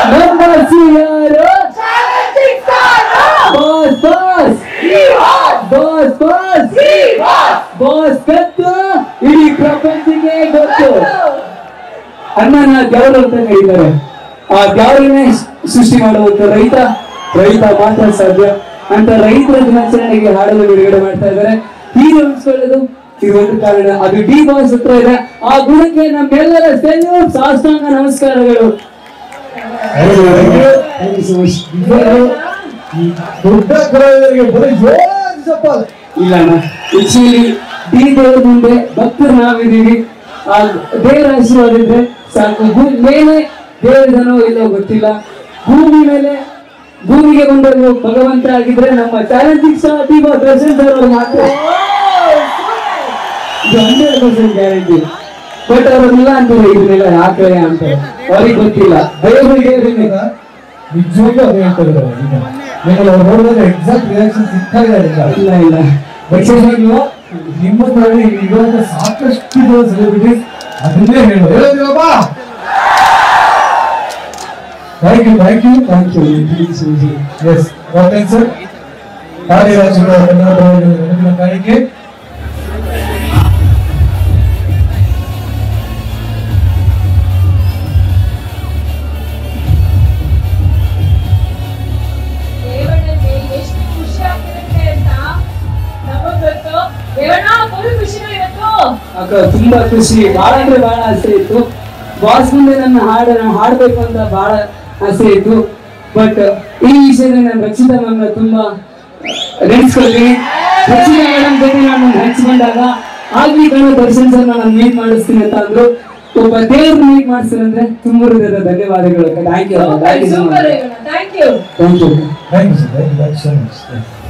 ನಮ್ಮ ಸಿಯಾರು boss boss boss boss boss ಕತ್ತು ಇಡೀ ಪ್ರಪಂಚಕ್ಕೆ ಗೊತ್ತು. ಅಣ್ಣನ ದೇವರು ಅಂತ ಹೇಳಿದ್ದಾರೆ. ಆ ದೇವರನ್ನೇ ಸೃಷ್ಟಿ ಮಾಡುವಂತ ರೈತ ಮಾತ್ರ ಸಾಧ್ಯ ಅಂತ ರೈತರ ದಿನಾಚರಣೆಗೆ ಹಾಡಲು ಬಿಡುಗಡೆ ಮಾಡ್ತಾ ಇದ್ದಾರೆ. ಹೀಗೆ ಅನ್ಸ್ಕೊಳ್ಳೋದು ಇದು ಒಂದು ಕಾರಣ. ಅದು ಡಿ ಬಾಸ್ ಹತ್ರ ಇದೆ. ಆ ಗುಣಕ್ಕೆ ನಮ್ಮೆಲ್ಲರ ಸಾಷ್ಟಾಂಗ ನಮಸ್ಕಾರಗಳು. ಇಲ್ಲ ಅಣ್ಣ, ಆಕ್ಚುಲಿ ಡಿ ದೇವ್ರ ಮುಂದೆ ಭಕ್ತರು ನಾವಿದೀವಿ. ಆ ದೇವರ ಆಶೀರ್ವಾದ ಇದ್ರೆ ಸಾಕು. ಮೇಲೆ ದೇವರಿದನೋ ಇಲ್ಲೋ ಗೊತ್ತಿಲ್ಲ. ಭೂಮಿಗೆ ಬಂದವರು ಭಗವಂತ ಆಗಿದ್ರೆ ನಮ್ಮ challenging star D boss Darshan sir ಅವರು ಮಾತ್ರ. ಇದು 100% ಗ್ಯಾರಂಟಿ. ಬಟ್ ಅವರೆಲ್ಲ ಅಂತಾರೆ ಇದನ್ನೆಲ್ಲ ಯಾಕೆ ಅಂತ ಅವ್ರಿಗೆ ಗೊತ್ತಿಲ್ಲ. ನಿಜವಾಗ್ಲೂ ಅದೇ ಹೇಳ್ತಾರೆ. ನೀವು ನೋಡಿದಾಗ ಎಕ್ಸಾಕ್ಟ್ ರಿಯಾಕ್ಷನ್ ಸಿಗ್ತಾ ಇಲ್ಲ. ವಿಶೇಷವಾಗ್ಲೂ ನಿಮ್ಮದ್ರಲ್ಲಿ ಇರುವಂತ ಸಾಕಷ್ಟು ಸೆಲೆಬ್ರಿಟೀಸ್ ಅದನ್ನೇ ಹೇಳೋದಿಲ್ಲಪ್ಪ. Thank you. Yes okay sir. ಕಾಣಿಕೆ ಅಕ್ಕ ತುಂಬಾ ಖುಷಿ. ಬಹಳ ಅಂದ್ರೆ ಬಹಳ ಆಸೆ ಇತ್ತು. ಬಾಸ್ ಮುಂದೆ ನನ್ನ ಹಾಡ್ಬೇಕು ಅಂತ ಬಹಳ ಆಸೆ ಇತ್ತು. ಬಟ್ ಈ ವಿಷಯದಲ್ಲಿ ನಾನು ರಕ್ಷಿತಾ ಮ್ಯಾಮ್ ತುಂಬಾ ನೆನೆಸ್ಕೊಳ್ತೀನಿ. ರಕ್ಷಿತಾ ಮೇಡಮ್ ಜೊತೆ ನಾನು ಹಂಚ್ಕೊಂಡಾಗ ಆಗ್ಲಿ ಕಣ ದರ್ಶನ್ ಸರ್ ನಾನು ಮೀಟ್ ಮಾಡಿಸ್ತೀನಿ ಅಂತ ಅಂದ್ರು. ಒಬ್ಬ ದೇವ್ರು ಮೀಟ್ ಮಾಡಿಸ್ತಾರೆ ಅಂದ್ರೆ ತುಂಬ ಹೃದಯದ ಧನ್ಯವಾದಗಳು. Thank you.